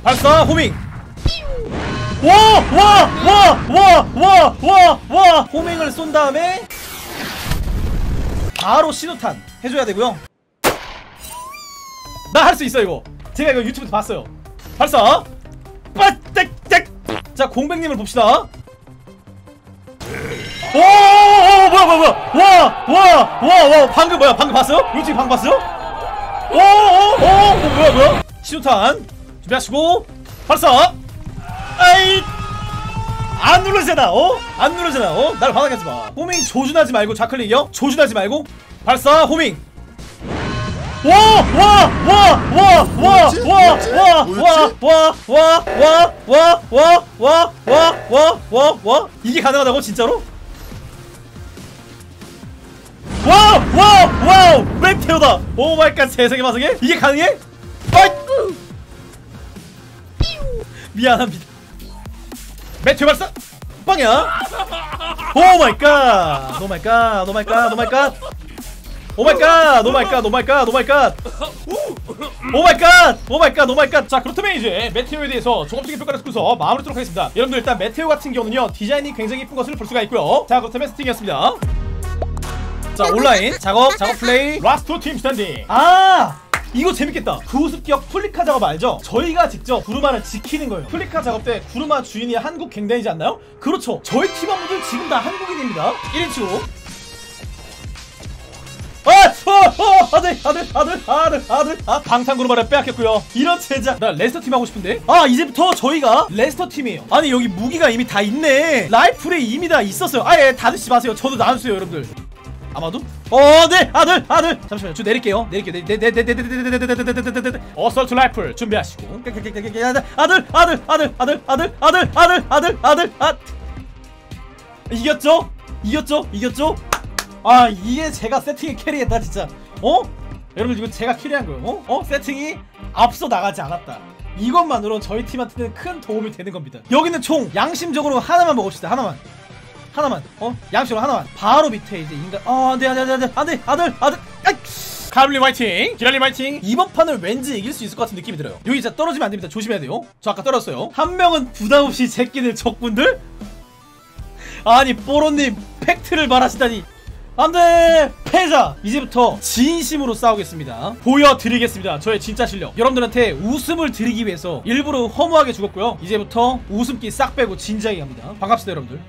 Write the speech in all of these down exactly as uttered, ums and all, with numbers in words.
발사 호밍. 와 와 와 와 와 와 와 호밍을 쏜 다음에 바로 신호탄 해줘야 되고요. 나 할 수 있어 이거. 제가 이거 유튜브에서 봤어요. 발사 빠딱딱. 자 공백님을 봅시다. 오, 오, 뭐야, 뭐야, 뭐야, 와, 와, 와, 와, 방금 뭐야, 방금 봤어요? 유튜브 방금 봤어요? 오, 오, 오, 오, 뭐야, 뭐야? 신호탄 준비하시고 발사. 아이, 안 눌러지잖아, 어? 안 눌러지잖아, 어? 날 바닥에 하지 마. 호밍 조준하지 말고 좌클릭이요? 조준하지 말고 발사 호밍. 와, 와, 와, 와, 와, 와, 와, 와, 와, 와, 와, 와, 와, 와, 와, 와, 와, 와, 이게 가능하다고 진짜로? 와우! 와우! 와우! 메테오다! 오마이갓 세상에 마상에? 이게 가능해? 빠이! 미안합니다. 메테오 발사! 빵이야! 오마이갓! 오마이갓! 오마이갓! 오마이갓! 오마이갓! 오마이갓! 오마이갓! 오마이갓! 오마이갓! 오마이갓! 오마이갓! 자 그렇다면 이제 메테오에 대해서 종합적인 평가를 듣고서 마무리하도록 하겠습니다. 여러분들 일단 메테오 같은 경우는요 디자인이 굉장히 예쁜 것을 볼 수가 있고요. 자 그렇다면 세팅이었습니다. 자 온라인 작업 작업 플레이 라스트 팀 스탠딩. 아 이거 재밌겠다. 구습격 플리카 작업 알죠? 저희가 직접 구르마를 지키는 거예요. 플리카 작업 때 구르마 주인이 한국 갱단이지 않나요? 그렇죠. 저희 팀원분들 지금 다 한국인입니다. 일 인칭으로 아! 어! 아들 아들 아들 아들 아들 아 방탄구르마를 빼앗겼고요. 이런 제작. 나 레스터 팀 하고 싶은데. 아 이제부터 저희가 레스터 팀이에요. 아니 여기 무기가 이미 다 있네. 라이플에 이미 다 있었어요. 아예 다 드시지 마세요. 저도 나눠주세요 여러분들. 아마도? 어, 네, 아들, 아들. 잠시만요, 저 내릴게요. 내릴게요. 네, 네, 네, 네, 네, 네, 네, 네, 네, 네, 네, 네. 어설트 라이플 준비하시고. 아들, 아들, 아들, 아들, 아들, 아들, 아들, 아들, 아들, 아들, 아. 이겼죠? 이겼죠? 이겼죠? 아, 이게 제가 세팅에 캐리했다 진짜. 어? 여러분 이거 제가 캐리한 거예요. 어? 어? 세팅이 앞서 나가지 않았다. 이것만으로 저희 팀한테는 큰 도움이 되는 겁니다. 여기는 총 양심적으로 하나만 먹읍시다. 하나만. 하나만 어? 양식으로 하나만. 바로 밑에 이제 인간 어 안돼 안돼 안돼 안돼 아들 아들 아이 가블리 화이팅 기랄리 화이팅. 이번 판을 왠지 이길 수 있을 것 같은 느낌이 들어요. 여기 진짜 떨어지면 안됩니다. 조심해야 돼요. 저 아까 떨어졌어요. 한 명은 부담없이 제끼는 적군들. 아니 뽀로님 팩트를 말하시다니 안돼. 패자. 이제부터 진심으로 싸우겠습니다. 보여드리겠습니다 저의 진짜 실력. 여러분들한테 웃음을 드리기 위해서 일부러 허무하게 죽었고요. 이제부터 웃음기 싹 빼고 진지하게 갑니다. 반갑습니다 여러분들.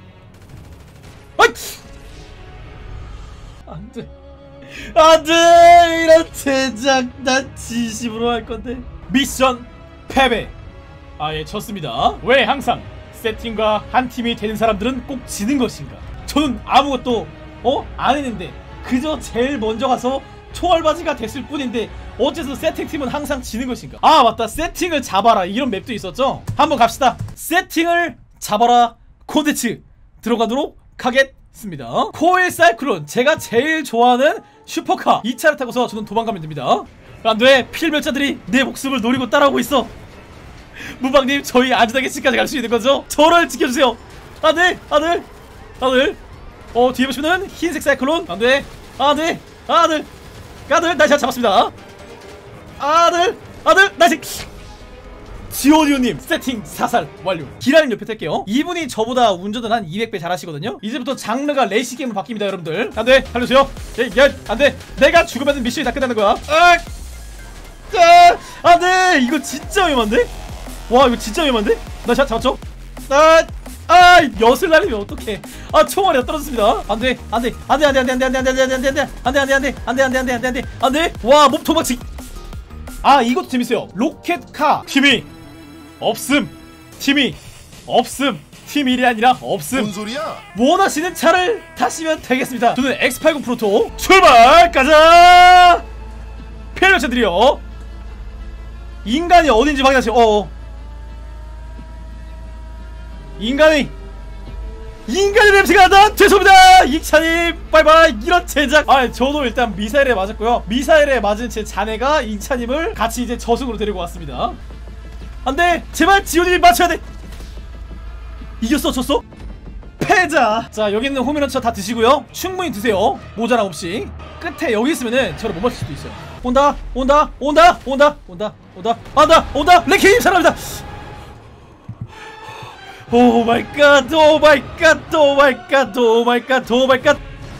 안돼 안돼 이런 제작. 난 진심으로 할건데. 미션 패배. 아예 졌습니다. 왜 항상 세팅과 한 팀이 되는 사람들은 꼭 지는 것인가. 저는 아무것도 어? 안 했는데 그저 제일 먼저 가서 총알바지가 됐을 뿐인데 어째서 세팅팀은 항상 지는 것인가. 아 맞다, 세팅을 잡아라 이런 맵도 있었죠. 한번 갑시다. 세팅을 잡아라 콘텐츠 들어가도록 하겠습니다. 코일 사이클론, 제가 제일 좋아하는 슈퍼카. 이 차를 타고서 저는 도망가면 됩니다. 안돼, 필멸자들이 내 목숨을 노리고 따라오고 있어. 무방님 저희 안전하게 집까지 갈 수 있는 거죠? 저를 지켜주세요. 안돼 아들 아들. 어 뒤에 보시면은 흰색 사이클론. 안돼 아들 아들 아들 나 잘 잡았습니다. 아들 아들 나 지 지오디오님 세팅 사살 완료. 기라님 옆에 탈게요. 이분이 저보다 운전을 한 이백 배 잘하시거든요. 이제부터 장르가 레이싱 게임으로 바뀝니다 여러분들. 안돼 살려주세요. 야 안돼, 내가 죽으면 미션이 다 끝나는 거야. 아, 아 안돼. 이거 진짜 위험한데? 와 이거 진짜 위험한데? 나 샷 잡았죠? 아, 아 엿을 날리면 어떡해. 아 총알이 떨어졌습니다. 안돼 안돼 안돼 안돼 안돼 안돼 안돼 안돼 안돼 안돼 안돼 안돼 안돼 안돼 안돼 안돼 안돼 안돼 안돼. 와 몸 도망치. 아 이것도 재밌어요. 로켓카 팀이 없음. 팀이 없음. 팀 일이 아니라 없음. 뭔 소리야? 원하시는 차를 타시면 되겠습니다. 저는 엑스 팔십 프로토 출발! 가자! 필요자들이요. 인간이 어딘지 확인하세요. 어어. 인간이 인간의 냄새가 난다. 죄송합니다 이찬님 바이바이. 이런 제작. 아 저도 일단 미사일에 맞았고요. 미사일에 맞은 제 자네가 이찬님을 같이 이제 저승으로 데리고 왔습니다. 안돼 제발 지훈이 맞춰야 돼. 이겼어 졌어? 패자. 자 여기 있는 호미런처 다 드시고요. 충분히 드세요. 모자람 없이. 끝에 여기 있으면은 저를 못 맞출 수도 있어요. 온다 온다 온다 온다 온다 온다 온다 온다 랭킹 사람이다. 오 마이 갓, 오 마이 갓, 오 마이 갓, 오 마이 갓, 오 마이 갓.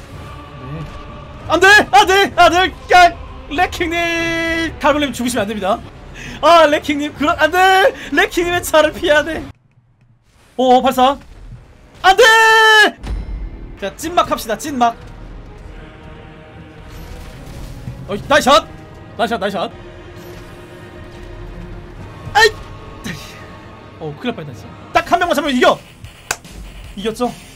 안돼, 안돼, 안돼, 깍. 레킹님, 달블님 죽으시면 안 됩니다. 아, 레킹님, 그런 안돼. 레킹님의 차를 피해야 돼. 오, 발사. 안돼. 자, 찐막 합시다, 찐막. 어, 나이샷, 나이샷, 나이샷. 아이. 어, 큰일 날 뻔했다 진짜. 딱 한 명만 잡으면 이겨. 이겼죠?